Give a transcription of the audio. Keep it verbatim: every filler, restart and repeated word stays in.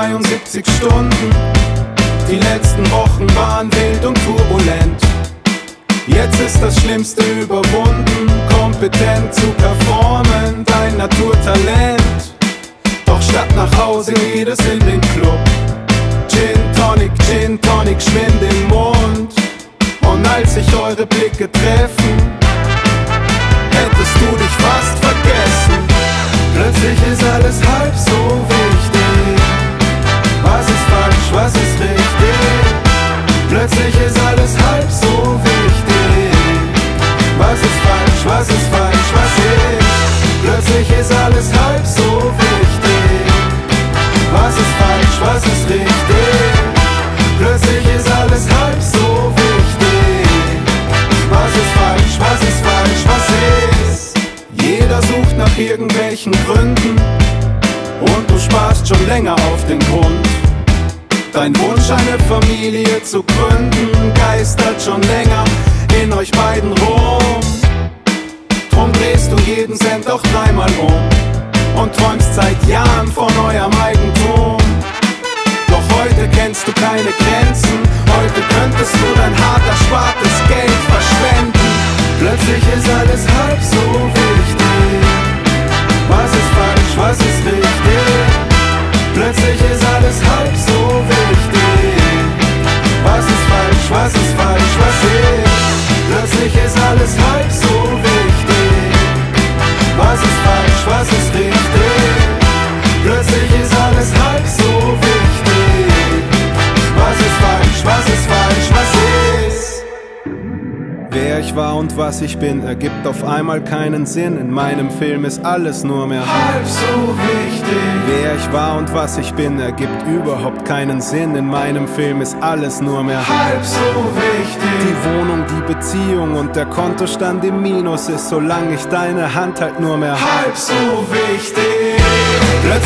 zweiundsiebzig Stunden. Die letzten Wochen waren wild und turbulent. Jetzt ist das Schlimmste überwunden. Kompetent zu performen, dein Naturtalent. Doch statt nach Hause geht es in den Club. Gin Tonic, Gin Tonic, schwind im Mund. Und als sich eure Blicke treffen, hättest du dich fast vergessen. Plötzlich ist alles halb so wichtig. Was ist falsch, was ist richtig? Plötzlich ist alles halb so wichtig. Was ist falsch, was ist falsch, was ist? Plötzlich ist alles halb so wichtig. Was ist falsch, was ist richtig? Plötzlich ist alles halb so wichtig. Was ist falsch, was ist falsch, was ist? Jeder sucht nach irgendwelchen Gründen und du sparst schon länger auf den Grund. Dein Wunsch, eine Familie zu gründen, geistert schon länger in euch beiden rum. Drum drehst du jeden Cent auch dreimal um und träumst seit Jahren von eurem Eigentum. Doch heute kennst du keine Grenzen, heute könntest du dein hart erspartes Geld verschwenden. Plötzlich ist alles halb so wichtig. Was ist falsch, was ist richtig? Plötzlich ist alles halb so wichtig. Was ist falsch, was ist falsch, was ist? Plötzlich ist alles halb so wichtig. Was ist falsch, was ist richtig? Plötzlich ist alles halb so wichtig. Was ist falsch, was ist falsch, was ist? Wer ich war und was ich bin, ergibt auf einmal keinen Sinn. In meinem Film ist alles nur mehr halb so wichtig. Wer ich war und was ich bin, ergibt überhaupt keinen Sinn. In meinem Film ist alles nur mehr halb so wichtig. Die Wohnung, die Beziehung und der Kontostand im Minus ist, solange ich deine Hand halt nur mehr halb so wichtig.